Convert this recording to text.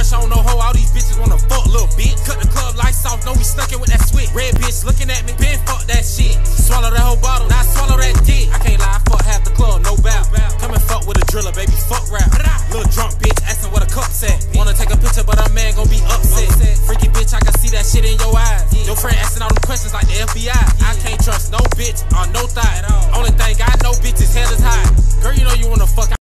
pressure on no hoe, all these bitches wanna fuck, little bitch. Cut the club lights off, know we stuck it with that switch. Red bitch looking at me, been fuck that shit. Swallow that whole bottle, now I swallow that dick. I can't lie, I fuck half the club, no bout. Come and fuck with a driller, baby, fuck rap. Little drunk bitch asking what a cup's at. Wanna take a picture, but a man gon' be upset. Freaky bitch, I can see that shit in your eyes. Your friend asking all them questions like the FBI. I can't trust no bitch or no thigh.